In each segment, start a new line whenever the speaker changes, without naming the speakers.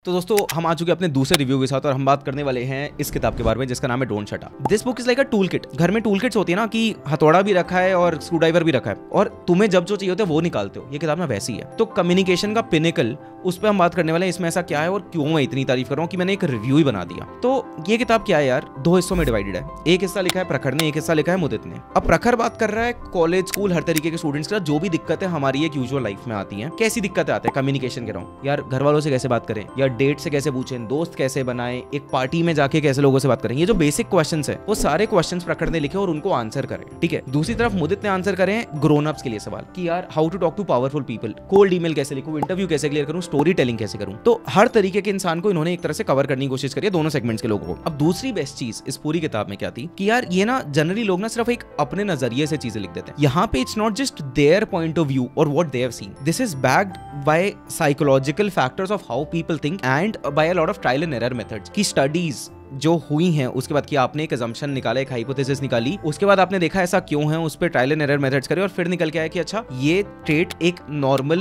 तो दोस्तों हम आ चुके अपने दूसरे रिव्यू के साथ और हम बात करने वाले हैं इस किताब के बारे में जिसका नाम है don't shut up. This book is like a tool kit. घर में टूल किट्स होती है ना कि हथौड़ा भी रखा है और स्क्रू ड्राइवर भी रखा है और तुम्हें जब जो चाहिए होता है वो निकालते हो। ये किताब ना वैसी है। तो कम्युनिकेशन का पिनेकल उस पर हम बात करने वाले हैं। इसमें ऐसा क्या है और क्यों मैं इतनी तारीफ कर रहा हूँ कि मैंने एक रिव्यू ही बना दिया। तो ये किताब क्या है यार, दो हिस्सों में डिवाइडेड है। एक हिस्सा लिखा है प्रखर ने, एक हिस्सा लिखा है मुदित ने। अब प्रखर बात कर रहा है कॉलेज स्कूल हर तरीके के स्टूडेंट्स का जो भी दिक्कतें हमारी एक यूजुअल लाइफ में आती हैं। कैसी दिक्कतें आती है कम्युनिकेशन के रहा यार, घर वालों से कैसे बात करें, या डेट से कैसे पूछें, दोस्त कैसे बनाएं, एक पार्टी में जाके कैसे लोगों से बात करें। ये जो बेसिक क्वेश्चंस है वो सारे क्वेश्चंस प्रखर ने लिखे और उनको आंसर करें। ठीक है, दूसरी तरफ मुदित ने आंसर करें ग्रोन अप्स के लिए सवाल कि यार how to talk to powerful people, cold email कैसे लिखूं, इंटरव्यू कैसे क्लियर करूं, स्टोरी टेलिंग कैसे करूं। तो हर तरीके के इंसान को इन्होंने एक तरह से कवर करने की कोशिश करी है, दोनों सेगमेंट्स के लोगों को। अब दूसरी बेस्ट चीज इस पूरी किताब में क्या थी कि यार ये ना जनरली लोग ना सिर्फ एक अपने नजरिए से चीजें लिख देते हैं। यहाँ पे it's not just their point of view और what they have seen, this is backed by psychological factors of how people think and by a lot of trial and error methods की स्टडीज जो हुई हैं। उसके बाद कि आपने एक अजम्पशन निकाला, एक हाइपोथेसिस निकाली, उसके बाद आपने देखा ऐसा क्यों है, उस पर ट्रायल एंड एरर मेथड्स करे और फिर निकल के आया कि अच्छा ये ट्रेट एक नॉर्मल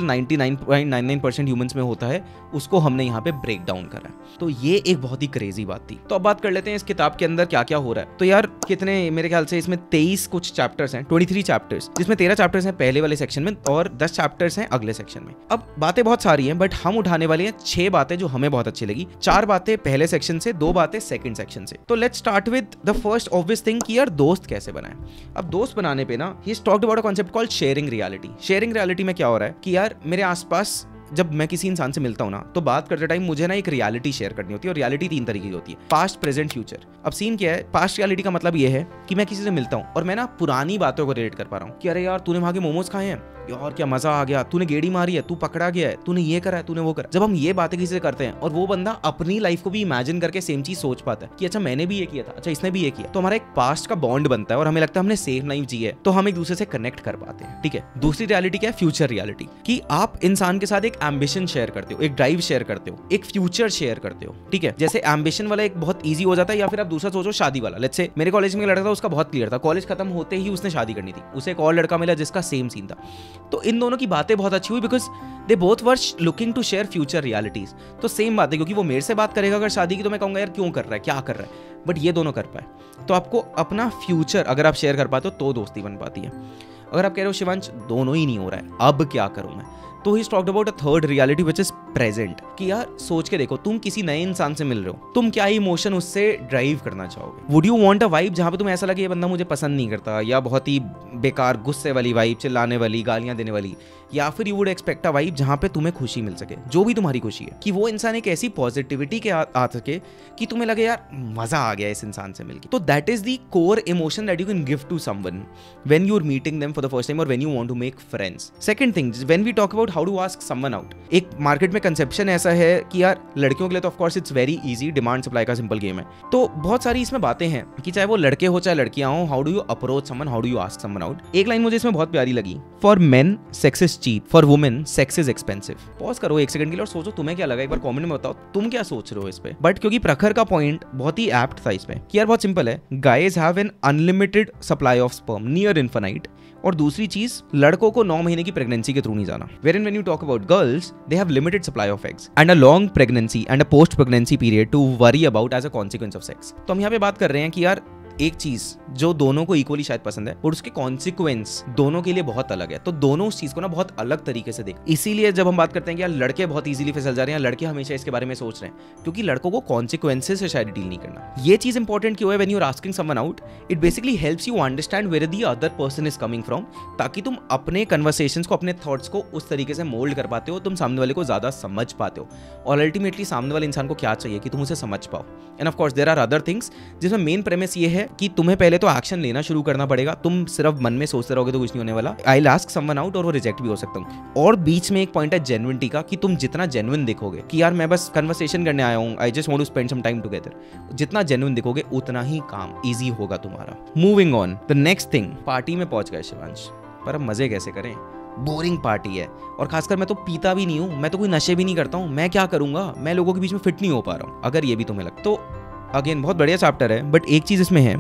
99.99% ह्यूमंस में होता है, उसको हमने यहाँ पे ब्रेक डाउन करा। तो ये एक बहुत ही क्रेजी बात थी। तो अब बात कर लेते हैं इस किताब के अंदर क्या क्या हो रहा है। तो यार कितने, मेरे ख्याल से इसमें 23 कुछ चैप्टर्स हैं, 23 चैप्टर्स, जिसमें 13 चैप्टर्स हैं पहले वाले सेक्शन में और 10 चैप्टर्स हैं अगले सेक्शन में। अब बातें बहुत सारी हैं बट हम उठाने वाले हैं 6 बातें जो हमें बहुत अच्छी लगी। 4 बातें पहले सेक्शन से, 2 बातें सेकंड सेक्शन से। तो let's start with the first obvious thing कि यार दोस्त कैसे बनाएं। अब दोस्त बनाने पे ना he is talked about a concept called sharing reality. Sharing reality में क्या हो रहा है कि यार मेरे आसपास जब मैं किसी इंसान से मिलता हूं ना तो बात करते टाइम मुझे ना एक रियलिटी शेयर करनी होती है और रियलिटी 3 तरीके की होती है, पास्ट, प्रेजेंट, फ्यूचर। अब सीन क्या है, पास्ट रियलिटी का मतलब ये है कि मैं किसी से मिलता हूं और मैं ना पुरानी बातों को रिलेट कर पा रहा हूं कि अरे यार तूने वहां के मोमोज खाए हैं, यार क्या मजा आ गया, तूने गेड़ी मारी है, तू पकड़ा गया है, तूने ये करा है, तूने वो करा। जब हम ये बातें किसी से करते हैं और वो बंदा अपनी लाइफ को भी इमेजिन करके सेम चीज सोच पाता है कि अच्छा मैंने भी ये किया था, अच्छा इसने भी ये किया, तो हमारा एक पास्ट का बॉन्ड बनता है और हमें लगता है हमने सेम लाइफ जी है, तो हम एक दूसरे से कनेक्ट कर पाते हैं। ठीक है, दूसरी रियलिटी क्या है, फ्यूचर रियलिटी, कि आप इंसान के साथ एक एम्बिशन शेयर करते हो, एक ड्राइव शेयर करते हो, एक फ्यूचर शेयर करते हो। ठीक है, जैसे एम्बिशन वाला एक बहुत ईजी हो जाता है, या फिर आप दूसरा सोचो शादी वाला। लेट्स से मेरे कॉलेज में एक लड़का था, उसका बहुत क्लियर था, कॉलेज खत्म होते ही उसने शादी करनी थी, उसे एक और लड़का मिला जिसका सेम सीन था। तो इन दोनों की बातें बहुत अच्छी हुई because they both were looking to share future realities. तो सेम बात है, क्योंकि वो मेरे से बात करेगा अगर शादी की तो मैं कहूंगा यार क्यों कर रहा है, क्या कर रहा है, बट ये दोनों कर पाए। तो आपको अपना फ्यूचर अगर आप शेयर कर पाते हो तो दोस्ती बन पाती है। अगर आप कह रहे हो शिवांश दोनों ही नहीं हो रहा है, अब क्या करूं मैं, तो he talked about a third reality which is present, कि यार सोच के देखो तुम किसी नए इंसान से मिल रहे हो, तुम क्या इमोशन उससे ड्राइव करना चाहोगे। Would you want a vibe जहां पे तुम्हें ऐसा लगे ये बंदा मुझे पसंद नहीं करता, या बहुत ही बेकार गुस्से वाली वाइब, चिल्लाने वाली, गालियां देने वाली, या फिर you would expect a vibe जहां पे तुम्हें खुशी मिल सके, जो भी तुम्हारी खुशी है, कि वो इंसान एक ऐसी पॉजिटिविटी के आ सके कि तुम्हें लगे यार मजा आ गया इस इंसान से मिलके। तो that is the core emotion that you can give to someone when you are meeting them for the first time और when you want to make friends. Second thing, when we talk about how to ask someone out, एक market में conception ऐसा है कि यार लड़कियों के लिए तो of course it's very easy, demand supply का सिंपल गेम है। तो बहुत सारी इसमें बातें हैं कि चाहे वो लड़के हो चाहे लड़कियां हो, how do you approach someone, how do you ask someone out. एक लाइन मुझे इसमें बहुत प्यारी लगी, for men sex is cheap, for women sex is expensive. Pause करो एक सेकंड के लिए और सोचो तुम्हें क्या लगा, एक बार कमेंट में बताओ तुम क्या सोच रहे हो इस पे। बट क्योंकि प्रखर का पॉइंट बहुत ही एप्ट था इसमें कि यार बहुत सिंपल है, guys have an unlimited supply of sperm near infinite, और दूसरी चीज लड़कों को 9 महीने की प्रेगनेंसी के थ्रू नहीं जाना। Wherein when you talk about girls, they have limited supply of eggs and a long pregnancy and a post pregnancy period to worry about as a consequence of sex। तो हम यहाँ पे बात कर रहे हैं कि यार एक चीज जो दोनों को इक्वली शायद पसंद है और उसके कॉन्सिक्वेंस दोनों के लिए बहुत अलग है, तो दोनों उस चीज को ना बहुत अलग तरीके से देख। इसीलिए जब हम बात करते हैं कि यार लड़के बहुत इजीली फिसल जा रहे हैं, लड़के हमेशा इसके बारे में सोच रहे हैं, क्योंकि लड़कों को कॉन्सिक्वेंसेस से शायद डील नहीं करना। ये चीज इंपॉर्टेंट क्यों है, when you are asking someone out, it basically helps you understand where the other person is coming from, ताकि तुम अपने कन्वर्सेशंस को, अपने थॉट्स को उस तरीके से मोल्ड कर पाते हो, तुम सामने वाले को ज्यादा समझ पाते हो और अल्टीमेटली सामने वाले इंसान को क्या चाहिए कि तुम उसे समझ पाओ। And of course there are other things, जिसमें मेन प्रेमिस ये है कि तुम्हें पहले तो एक्शन लेना शुरू करना पड़ेगा। तुम सिर्फ मन में सोचते रहोगे तो कुछ नहीं होने वाला। I will ask someone out और वो रिजेक्ट भी हो सकता हूँ। और बीच में एक पॉइंट है जेन्युइनिटी का, कि तुम जितना जेन्युइन दिखोगे कि यार मैं बस कन्वर्सेशन करने आया हूँ, I just want to spend some time together, जितना जेन्युइन दिखोगे उतना ही काम इजी होगा तुम्हारा। Moving on, the next thing, party में पहुंच गए शिवांश, पर अब मजे कैसे करें, बोरिंग पार्टी है, और खासकर मैं तो पीता भी नहीं हूँ, मैं तो कोई नशे भी नहीं करता हूँ, मैं क्या करूंगा, मैं लोगों के बीच में फिट नहीं हो पा रहा हूँ। अगर ये भी तुम्हें लगता तो अगेन बहुत बढ़िया चैप्टर है, बट एक चीज इसमें है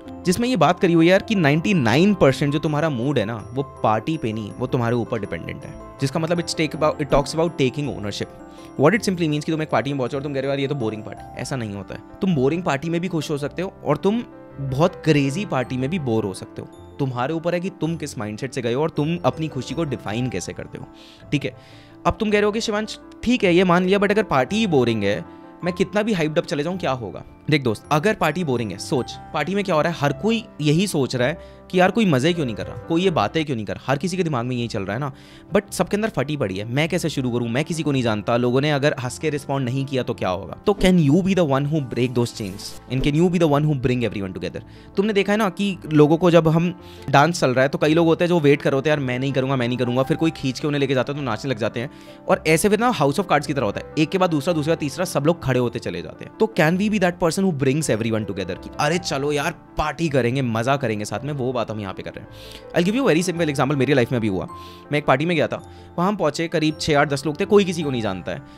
जिसमें ये बात करी हुई है यार कि 99% जो तुम्हारा मूड है ना वो पार्टी पे नहीं, वो तुम्हारे ऊपर डिपेंडेंट है। जिसका मतलब it talks about taking ownership. What it simply means कि तुम एक पार्टी में पहुंचो और तुम कह रहे हो यार ये तो बोरिंग पार्टी, ऐसा नहीं होता है। तुम बोरिंग पार्टी में भी खुश हो सकते हो और तुम बहुत क्रेजी पार्टी में भी बोर हो सकते हो। तुम्हारे ऊपर है कि तुम किस माइंडसेट से गए हो और तुम अपनी खुशी को डिफाइन कैसे करते हो। ठीक है, अब तुम कह रहे हो कि शिवांश ठीक है ये मान लिया, बट अगर पार्टी ही बोरिंग है, मैं कितना भी हाइप्ड अप चले जाऊं क्या होगा। देख दोस्त, अगर पार्टी बोरिंग है, सोच पार्टी में क्या हो रहा है, हर कोई यही सोच रहा है कि यार कोई मजे क्यों नहीं कर रहा, कोई ये बातें क्यों नहीं कर रहा, हर किसी के दिमाग में यही चल रहा है ना। बट सबके अंदर फटी पड़ी है, मैं कैसे शुरू करूं, मैं किसी को नहीं जानता, लोगों ने अगर हंस के रिस्पॉन्ड नहीं किया तो क्या होगा। तो can you be the one who break those chains and can you be the one who bring everyone together. तुमने देखा है ना कि लोगों को जब हम डांस चल रहा है तो कई लोग होते हैं जो वेट कर रहे होते हैं, यार मैं नहीं करूंगा मैं नहीं करूंगा, फिर कोई खींच के उन्हें लेके जाता है तो नाचने लग जाते हैं। और ऐसे फिर ना हाउस ऑफ कार्ड्स की तरह होता है, एक के बाद दूसरा, दूसरा तीसरा, सब लोग खड़े होते चले जाते हैं। तो can we be that person who brings everyone together कि अरे चलो यार पार्टी करेंगे, मजा करेंगे साथ में, वो बात हम यहाँ पे कर रहे हैं। I'll give you a very simple example, मेरी लाइफ में भी हुआ। मैं एक पार्टी में गया था, वहाँ हम पहुँचे, करीब 6, 8, 10 लोग थे, कोई किसी को नहीं जानता है।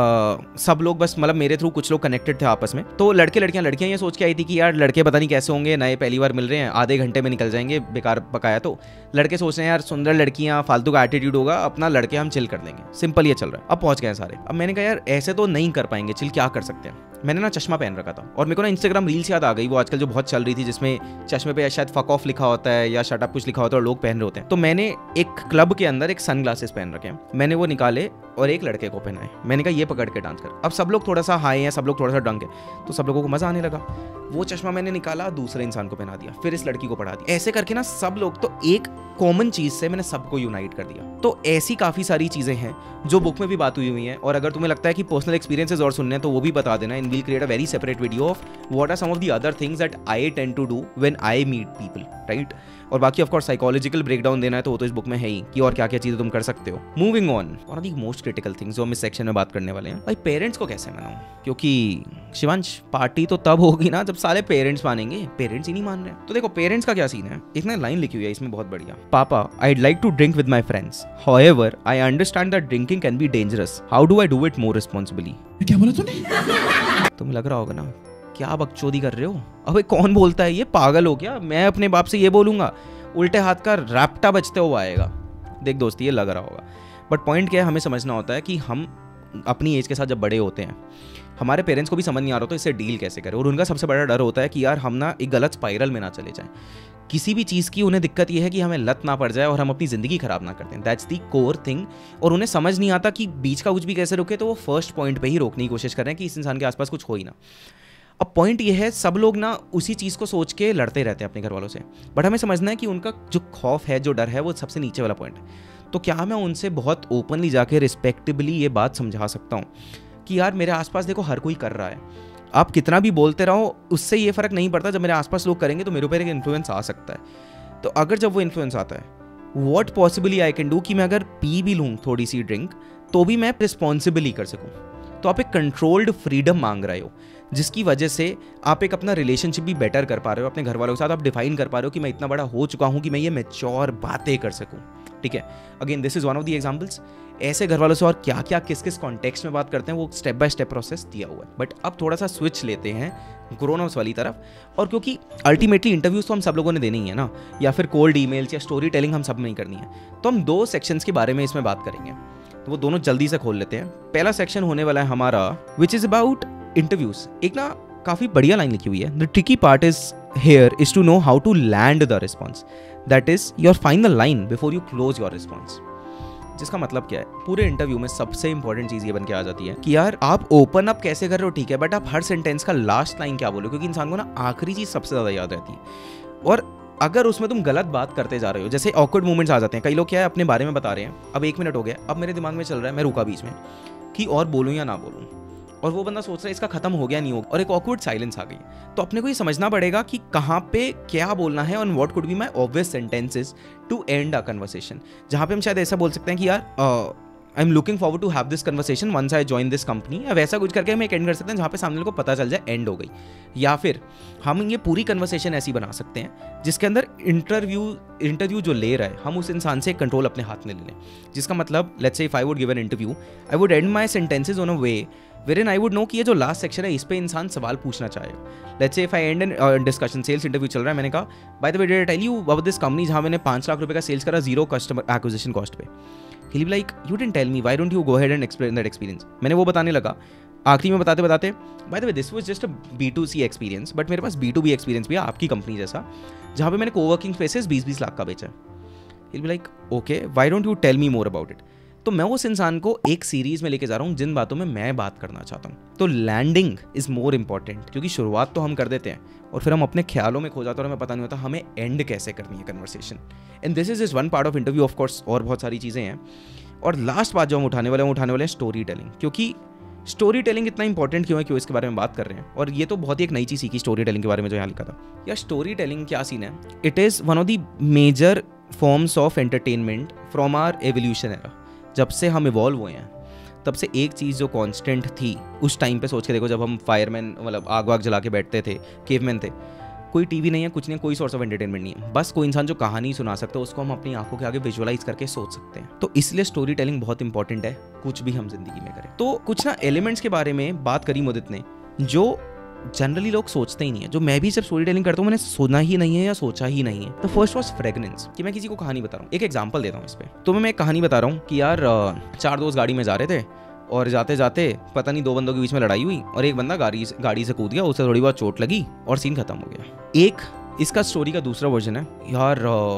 सब लोग बस मतलब मेरे थ्रू कुछ लोग कनेक्टेड थे आपस में। तो लड़के लड़कियां ये सोच के आई थी कि यार लड़के पता नहीं कैसे होंगे, नए पहली बार मिल रहे हैं, आधे घंटे में निकल जाएंगे, बेकार पकाया। तो लड़के सोच रहे हैं यार सुंदर लड़कियां, फालतू का एटीट्यूड होगा, अपना लड़के हम चिल कर लेंगे, सिंपल ये चल रहा है। अब पहुंच गए सारे। अब मैंने कहा यार ऐसे तो नहीं कर पाएंगे चिल, क्या कर सकते हैं। मैंने ना चश्मा पहन रखा था और मेरे को ना इंस्टाग्राम रील्स याद आ गई, वो आजकल जो बहुत चल रही थी, जिसमें चश्मे पे शायद फक ऑफ लिखा होता है या शट अप कुछ लिखा होता है और लोग पहन रहे होते हैं। तो मैंने एक क्लब के अंदर एक सनग्लासेस पहन रखे हैं, मैंने वो निकाले और एक लड़के को पहनाए। मैंने कहा ये पकड़ के डांस कर। अब सब लोग थोड़ा सा हाई हैं, सब लोग थोड़ा सा ड्रंक है, तो सब लोगों को मजा आने लगा। वो चश्मा मैंने निकाला, दूसरे इंसान को पहना दिया, फिर इस लड़की को पढ़ा दिया। ऐसे करके ना सब लोग, तो एक कॉमन चीज से मैंने सबको यूनाइट कर दिया। तो ऐसी काफी सारी चीजें हैं जो बुक में भी बात हुई हैं। और अगर तुम्हें लगता है कि पर्सनल एक्सपीरियंसेस और सुनने हैं तो वो भी बता देना, in will create a very separate video of what are some of the other things that I tend to do when I meet people, right. और बाकी ऑफ कोर्स साइकोलॉजिकल ब्रेकडाउन देना है तो वो तो इस बुक में है ही कि और क्या क्या चीजें तुम कर सकते हो। Moving on, one of the most critical things जो हम इस सेक्शन में बात करने वाले हैं, भाई पेरेंट्स को कैसे मनाऊं। क्योंकि शिवांश पार्टी तो तब होगी ना जब सारे पेरेंट्स मानेंगे, पेरेंट्स ही नहीं मान रहे। तो देखो पेरेंट्स का क्या सीन है, इसमें लाइन लिखी हुई है इसमें बहुत बढ़िया। पापा I'd like to drink with my friends. However, I understand that drinking can be dangerous. How do I do it more responsibly?
क्या बोला तूने?
तुम्हें लग रहा होगा ना क्या बकचोदी कर रहे हो। अबे कौन बोलता है ये, पागल हो क्या। मैं अपने बाप से ये बोलूंगा, उल्टे हाथ का रैप्टा बजते हुआ आएगा। देख दोस्त ये लग रहा होगा, बट पॉइंट क्या है, हमें समझना होता है कि हम अपनी एज के साथ जब बड़े होते हैं, हमारे पेरेंट्स को भी समझ नहीं आ रहा होता इससे डील कैसे करें। और उनका सबसे बड़ा डर होता है कि यार हम ना एक गलत स्पाइरल में ना चले जाएं। किसी भी चीज़ की उन्हें दिक्कत यह है कि हमें लत ना पड़ जाए और हम अपनी ज़िंदगी खराब ना करते हैं। That's the core thing. और उन्हें समझ नहीं आता कि बीच का कुछ भी कैसे रुके, तो वो फर्स्ट पॉइंट पे ही रोकने की कोशिश कर रहे हैं कि इस इंसान के आसपास कुछ हो ही ना। अब पॉइंट ये है, सब लोग ना उसी चीज़ को सोच के लड़ते रहते हैं अपने घर वालों से, बट हमें समझना है कि उनका जो खौफ है, जो डर है, वो सबसे नीचे वाला पॉइंट है। तो क्या मैं उनसे बहुत ओपनली जाके रिस्पेक्टेबली ये बात समझा सकता हूँ कि यार मेरे आसपास देखो हर कोई कर रहा है, आप कितना भी बोलते रहो उससे ये फ़र्क नहीं पड़ता। जब मेरे आसपास लोग करेंगे तो मेरे ऊपर एक इन्फ्लुएंस आ सकता है। तो अगर जब वो इन्फ्लुएंस आता है, what possibly I can do कि मैं अगर पी भी लूँ थोड़ी सी ड्रिंक तो भी मैं रिस्पॉन्सिबली कर सकूँ। तो आप एक कंट्रोल्ड फ्रीडम मांग रहे हो, जिसकी वजह से आप एक अपना रिलेशनशिप भी बेटर कर पा रहे हो अपने घर वालों के साथ। आप डिफाइन कर पा रहे हो कि मैं इतना बड़ा हो चुका हूँ कि मैं ये मैच्योर बातें कर सकूँ। ठीक है, again this is one of the examples. ऐसे घर वालों से और क्या क्या किस किस कॉन्टेक्स्ट में बात करते हैं वो स्टेप बाय स्टेप प्रोसेस दिया हुआ है। बट अब थोड़ा सा स्विच लेते हैं ग्रोन-अप्स वाली तरफ। और क्योंकि अल्टीमेटली इंटरव्यूज तो हम सब लोगों ने देनी है ना, या फिर कोल्ड ईमेल्स या स्टोरी टेलिंग हम सब में ही करनी है, तो हम 2 सेक्शंस के बारे में इसमें बात करेंगे। तो वो दोनों जल्दी से खोल लेते हैं। पहला सेक्शन होने वाला है हमारा विच इज अबाउट इंटरव्यूज। एक ना काफी बढ़िया लाइन लिखी हुई है, the tricky part is here is to know how to land the response, that is your final line before you close your response. जिसका मतलब क्या है, पूरे इंटरव्यू में सबसे इंपॉर्टेंट चीज ये बन के आ जाती है कि यार आप ओपन अप कैसे कर रहे हो, ठीक है, बट आप हर सेंटेंस का लास्ट लाइन क्या बोलो, क्योंकि इंसान को ना आखिरी चीज सबसे ज्यादा याद रहती है। और अगर उसमें तुम गलत बात करते जा रहे हो, जैसे ऑकवर्ड मोमेंट्स आ जाते हैं, कई लोग क्या है अपने बारे में बता रहे हैं, अब 1 मिनट हो गया, अब मेरे दिमाग में चल रहा है, मैं रुका बीच में कि और बोलूं या ना बोलूं, और वो बंदा सोच रहा है इसका खत्म हो गया नहीं होगा, और एक ऑकवर्ड साइलेंस आ गई। तो अपने को ये समझना पड़ेगा कि कहाँ पे क्या बोलना है, on what could be my obvious sentences to end a conversation. जहाँ पे हम शायद ऐसा बोल सकते हैं कि यार I am looking forward to have this conversation once I join this company. अब ऐसा कुछ करके हम एक एंड कर सकते हैं जहाँ पे सामने को पता चल जाए एंड हो गई। या फिर हम ये पूरी कन्वर्सेशन ऐसी बना सकते हैं जिसके अंदर इंटरव्यू जो ले रहा है, हम उस इंसान से कंट्रोल अपने हाथ में ले लें। जिसका मतलब let's say if I would give an interview, I would end my sentences on a way wherein I would know कि ये जो लास्ट सेक्शन है इस पे इंसान सवाल पूछना चाहेगा। Let's say if I end in discussion, sales interview चल रहा है, मैंने कहा by the way did I tell you about this company जहाँ मैंने 5 लाख रुपए का सेल्स करा 0 कस्टमर एक्विजिशन कॉस्ट पे। He'll be like, you didn't tell me, why don't you go ahead and explain that experience? मैंने वो बताने लगा, आखिरी में बताते बताते by the way this was just a B2C experience, but मेरे पास B2B experience भी है आपकी कंपनी जैसा, जहाँ पे मैंने कोवर्किंग स्पेसेस 20-20 लाख का बेचा है। He'll be like, okay, why don't you tell me more about it? तो मैं उस इंसान को एक सीरीज में लेके जा रहा हूँ जिन बातों में मैं बात करना चाहता हूँ। तो लैंडिंग इज मोर इंपॉर्टेंट, क्योंकि शुरुआत तो हम कर देते हैं और फिर हम अपने ख्यालों में खो जाते हैं और हमें पता नहीं होता हमें एंड कैसे करनी है conversation. And this is one part of interview, of course और बहुत सारी चीज़ें हैं। और लास्ट बात जो हम उठाने वाले हैं स्टोरी टेलिंग, क्योंकि स्टोरी टेलिंग इतना इंपॉर्टेंट क्यों है, क्यों इसके बारे में बात कर रहे हैं। और ये तो बहुत ही एक नई चीज़ सीखी स्टोरी टेलिंग के बारे में जो यहाँ लिखा था। या स्टोरी टेलिंग क्या सीन है, it is one of the major forms of entertainment from our evolution era. जब से हम इवॉल्व हुए हैं तब से एक चीज़ जो कांस्टेंट थी उस टाइम पे सोच के देखो, जब हम फायरमैन मतलब आग वाग जला के बैठते थे, केवमैन थे, कोई टीवी नहीं है, कुछ नहीं है, कोई सोर्स ऑफ एंटरटेनमेंट नहीं है, बस कोई इंसान जो कहानी सुना सकता है उसको हम अपनी आंखों के आगे विजुअलाइज करके सोच सकते हैं। तो इसलिए स्टोरी टेलिंग बहुत इंपॉर्टेंट है कुछ भी हम जिंदगी में करें। तो कुछ ना एलिमेंट्स के बारे में बात करी मुदित ने जो जनरली लोग सोचते ही नहीं है, जो मैं भी जब स्टोरी टेलिंग करता हूँ मैंने सुना ही नहीं है या सोचा ही नहीं है। द फर्स्ट वाज फ्रेग्रेंस, कि मैं किसी को कहानी बता रहा हूँ। एक एग्जांपल देता हूँ इस पे। तो मैं एक कहानी बता रहा हूँ कि यार 4 दोस्त गाड़ी में जा रहे थे और जाते जाते पता नहीं 2 बंदों के बीच में लड़ाई हुई और एक बंदा गाड़ी से कूद गया, उसे थोड़ी बहुत चोट लगी और सीन खत्म हो गया। एक इसका स्टोरी का दूसरा वर्जन है, यार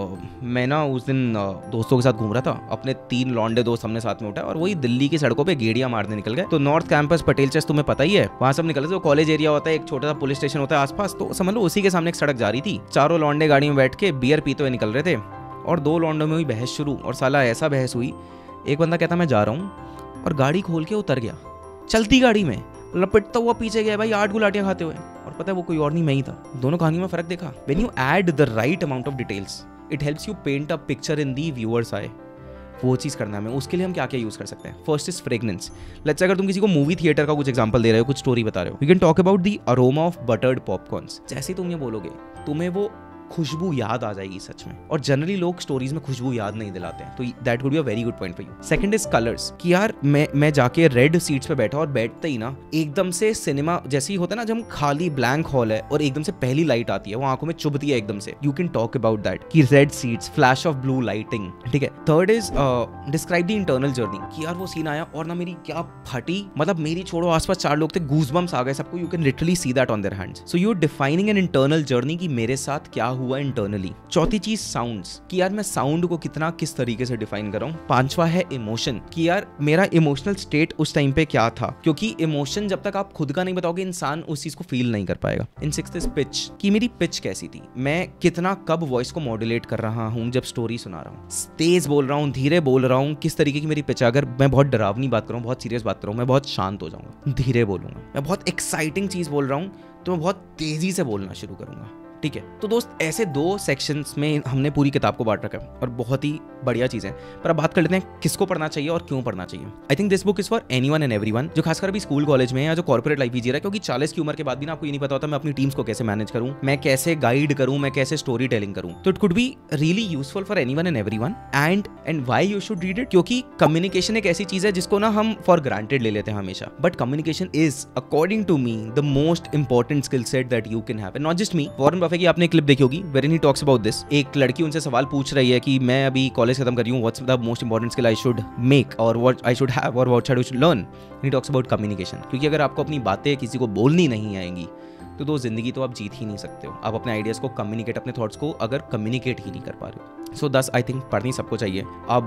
मैं ना उस दिन दोस्तों के साथ घूम रहा था, अपने 3 लौंडे दोस्त हमने साथ में उठाए और वही दिल्ली की सड़कों पे गेड़ियां मारने निकल गए। तो नॉर्थ कैंपस पटेल चर्च तुम्हें पता ही है, वहां सब निकल गए। तो कॉलेज एरिया होता है, एक छोटा सा पुलिस स्टेशन होता है आसपास, तो समझ लो उसी के सामने एक सड़क जा रही थी। 4 लौंडे गाड़ी में बैठ के बियर पीते हुए निकल रहे थे और 2 लौंडों में हुई बहस शुरू। और साला ऐसा बहस हुई, एक बंदा कहता मैं जा रहा हूँ और गाड़ी खोल के उतर गया, चलती गाड़ी में लपटता हुआ पीछे गया भाई 8 गुलाटियां खाते हुए, और पता है वो कोई और नहीं, मैं ही था। दोनों कहानियों में फर्क देखा। When you add the right amount of details it helps you paint a picture in the viewers' eye. वो चीज़ करना है हमें। उसके लिए हम क्या क्या यूज़ कर सकते हैं? First is fragrance. लेट्स अगर तुम किसी को मूवी थिएटर का कुछ एग्जांपल दे रहे हो, कुछ स्टोरी बता रहे हो, we can talk about the aroma of buttered popcorns. जैसे तुम ये बोलोगे तुम्हें वो खुशबू याद आ जाएगी सच में। और जनरली लोग स्टोरीज में खुशबू याद नहीं दिलाते हैं, तो that would be a very good point for you. Second is colours, कि यार मैं जाके रेड सीट्स पे बैठा और बैठते ही ना एकदम से सिनेमा जैसे ही होता है ना, जब हम खाली ब्लैंक हॉल है और एकदम से पहली लाइट आती है वो आंखों में चुभती है एकदम से। You can talk about that कि red seats, flash of blue lighting, ठीक है। Third is describe the internal journey, कि यार वो सीन आया और ना मेरी क्या फटी, मतलब मेरी छोड़ो आसपास 4 लोग थे, गूज़बम्स आ गए सबको। You can literally see that on their hands. So you are defining an internal journey कि मेरे साथ क्या हुआ इंटरनली। चौथी चीज साउंड्स, कि यार मैं साउंड को किस तरीके से डिफाइन कर रहा हूँ। 5वां है इमोशन, कि यार मेरा इमोशनल स्टेट उस टाइम पे क्या था, क्योंकि इमोशन जब तक आप खुद का नहीं बताओगे इंसान उस चीज को फील नहीं कर पाएगा। इन 6th इज पिच, कि मेरी पिच कैसी थी, मैं कितना कब वॉइस को मॉड्यूलेट कर रहा हूँ जब स्टोरी सुना रहा हूँ, तेज बोल रहा हूँ, धीरे बोल रहा हूँ, किस तरीके की मेरी पिच है। अगर मैं बहुत डरावनी बात कर रहा हूँ, बहुत सीरियस बात कर रहा हूँ, मैं बहुत शांत हो जाऊंगा, धीरे बोलूंगा। मैं बहुत एक्साइटिंग चीज बोल रहा हूँ तो मैं बहुत तेजी से बोलना शुरू करूंगा, ठीक है। तो दोस्त ऐसे 2 सेक्शंस में हमने पूरी किताब को बांट रखा है और बहुत ही बढ़िया चीज़ है। पर अब बात कर लेते हैं किसको पढ़ना चाहिए और क्यों पढ़ना चाहिए। I think this book is for anyone and everyone, जो खासकर अभी स्कूल कॉलेज में या जो कॉर्पोरेट लाइफ भी जी रहा है, क्योंकि 40 की उम्र के बाद भी ना आपको ये नहीं पता होता मैं अपनी टीम्स को कैसे मैनेज करूं, मैं कैसे गाइड करूं, मैं कैसे स्टोरी टेलिंग करूं। तो it could be really useful for anyone and everyone. And why you should read it, क्योंकि कम्युनिकेशन एक ऐसी चीज है जिसको ना हम फॉर ग्रांटेड ले लेते हैं हमेशा, but communication is according to me the most important skill set that you can have. And not just me, Warren Buffett की आपने क्लिप देखी होगी wherein he talks about this। एक लड़की उनसे सवाल पूछ रही है कि मैं अभी कॉलेज खत्म कर रही हूँ, what's the most important skill I should make और व्हाट आई शुड हैव और what I should learn. He talks about communication, क्योंकि अगर आपको अपनी बातें किसी को बोलनी नहीं आएंगी तो जिंदगी तो आप जीत ही नहीं सकते हो। आप अपने आइडियाज को कम्युनिकेट, अपने थॉट्स को अगर कम्युनिकेट ही नहीं कर पा रहे हो। सो 10 आई थिंक पढ़नी सबको चाहिए।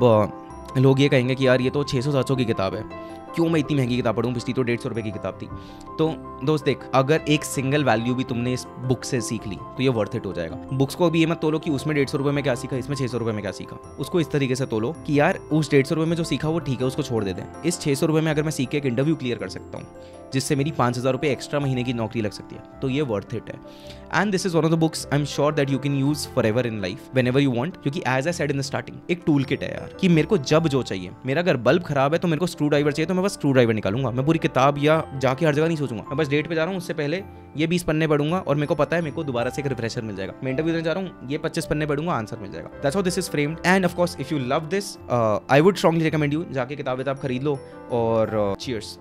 अब लोग ये कहेंगे कि यार ये तो 600-700 की किताब है, क्यों मैं इतनी महंगी किताब पढ़ूँ, पिछली तो 150 रुपये की किताब थी। तो दोस्त देख, अगर एक सिंगल वैल्यू भी तुमने इस बुक से सीख ली तो ये वर्थ इट हो जाएगा। बुक्स को भी ये मत तोलो कि उसमें 150 रुपये में क्या सीखा, इसमें 600 रुपये में क्या सीखा। उसको इस तरीके से तोलो कि यार उस 150 रुपये में जो सीखा वो ठीक है, उसको छोड़ देते हैं। इस 600 रुपये में अगर मैं सीख के एक इंटरव्यू क्लियर कर सकता हूँ जिससे मेरी 5000 रुपये एक्स्ट्रा महीने की नौकरी लग सकती है, तो ये वर्थ इट है। And this is one of the books I am sure that you can use forever in life whenever you want, क्योंकि as I said in the starting एक टूल किट है यार, कि मेरे को जब जो चाहिए, मेरा अगर बल्ब खराब है तो मेरे को स्क्रू ड्राइवर चाहिए तो मैं बस स्क्रू ड्राइवर निकालूंगा। मैं पूरी किताब या जाके हर जगह नहीं सोचूंगा, मैं बस डेट पे जा रहा हूँ, उससे पहले ये 20 पन्ने पढ़ूंगा और मेरे को पता है मेरे को दोबारा से एक रिफ्रेशर मिल जाएगा। मैं इंटरव्यू देने जा रहा हूँ, ये 25 पन्ने पढ़ूंगा, आंसर मिल जाएगा। That's how this is framed. And of course if you love this I would strongly recommend you जाके किताब खरीद लो और चीयर्स।